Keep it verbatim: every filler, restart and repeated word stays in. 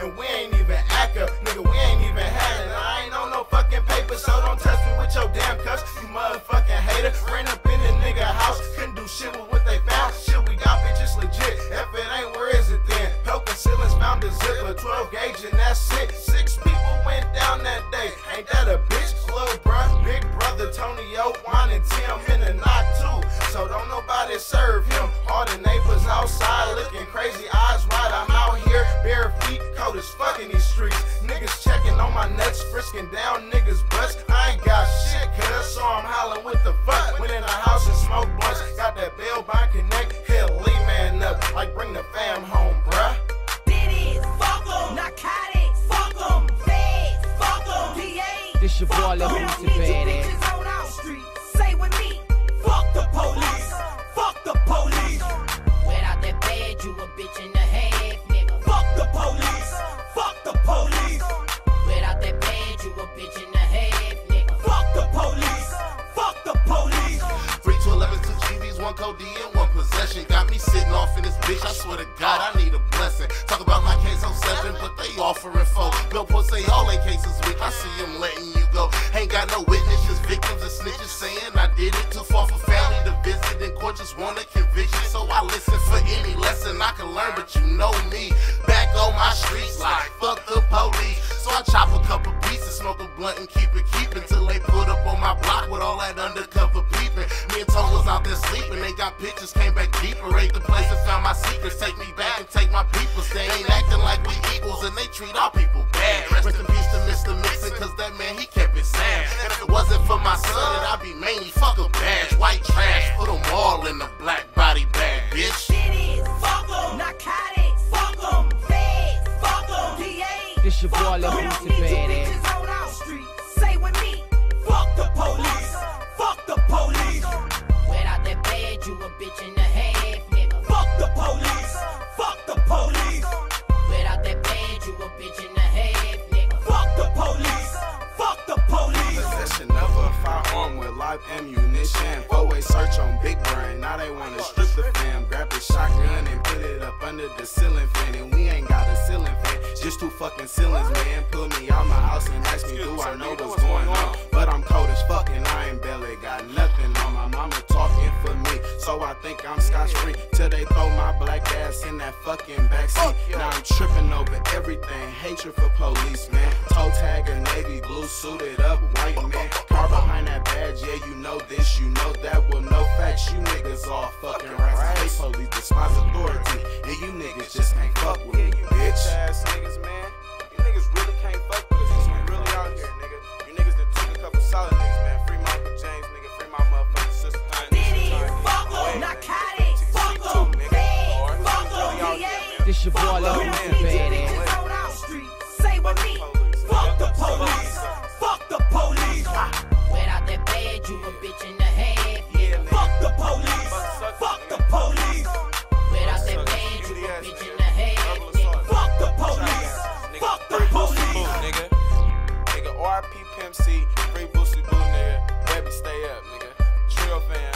and we ain't even act up. Nigga, we ain't even had it. I ain't on no fucking paper, so don't touch me with your damn cuffs, you motherfucking hater. Ran up in the nigga house, couldn't do shit with what they found. Shit, we got bitches legit. If it ain't, where is it then? Poking ceilings, found a zipper, twelve gauge, and that's it. Six people went down that day. Ain't that a bitch? Little bruh, big brother Tony O, Juan and Tim in the knot too. So don't nobody serve him. All the neighbors outside looking crazy, eyes wide. I'm out here, bare feet, cold as fuck in these streets. Niggas checking on my nuts, frisking down niggas' butts. I ain't got shit, cuz, so I'm hollering with the fuck. Went in the house and smoked blunts, got that bail bond connect. Hit Lee man up, like bring the fam home, bruh. Did it, fuck em, narcotics, fuck em, feds, fuck em, D A. This your boy, Lil Boosie Badass. On our street, say with me, fuck the police, fuck the police. Without that badge, you a bitch and a half, nigga. Fuck the police, fuck the police. Without that badge, you a bitch and a half, nigga. Fuck the police, fuck the police. three to eleven, two G Vs, one codeine, one possession. Got me sitting off in this bitch, I swear to God, I need a blessing. Talk about my case on seven, but they offering four. Billboard say all they cases weak, I see them letting you go. Ain't got no witnesses, victims and snitches saying I did it. Too far for family to visit, in court just want a conviction. So I listen for any lesson I can learn, but you know me. Back on my streets like fuck the police. So I chop a couple pieces, smoke a blunt and keep it keeping till they put up on my block with all that undercover peeping. Me and Tone was out there sleeping, they got pictures, came back deeper. Raided the place and found my secrets, take me back and take my peoples. They ain't acting like we equals and they treat our people bad. Rest in peace to Mister Mixon, cause that man, he kept it sad. And if it wasn't for my son, then I'd be mainly fuck a badge. White trash, put them all in the black body bag, bitch. Did it, fuck em, narcotics, fuck em, feds, fuck em, D A. This your boy, Lil Boosie Badass. On our street, say with me, fuck the police, fuck the police. Without that badge, you a bitch and a half, nigga. Fuck the police, fuck the police. Without that badge, you a bitch and a half, nigga. Fuck the police, fuck the police. Possession of a firearm with live ammunition. Four-way search on Big Brain. Now they wanna strip the fam. Grab the shotgun and put it up under the ceiling fan. And we ain't got a ceiling fan, just two fucking ceilings, man. Pull me out my house and ask me, do I know what's going on? But I'm cold as fuck and I ain't barely got nothing on. My mama talking for me, so I think I'm scotch free till they throw my black ass in that fucking backseat. Now I'm tripping over everything, hatred for police, man. Toe tagger, navy blue, suited up, white man. Car behind that badge, yeah, you know this, you know that. Well, no facts, you niggas all fucking rats. Hate police, despise authority, and you niggas just can't fuck with me, bitch. Ass niggas, man. You niggas really can't fuck with us. We really out here, nigga. You niggas done took a couple solid niggas, man. Free Michael James, nigga. Free my motherfucking sister. Did it, fuck em, narcotics, fuck em, feds, fuck em, D A. This your boy, Lil Boosie Badass. On our street, say with me, fuck the police, fuck the police. Without that badge, you a bitch and a half, nigga. Fuck the police, fuck the police. Without that badge, you a bitch and a half, nigga. Fuck the police, fuck the police. Nigga, nigga, R I P Pimp C, free Boosie Boo, nigga. Baby, stay up, nigga. Trio fan.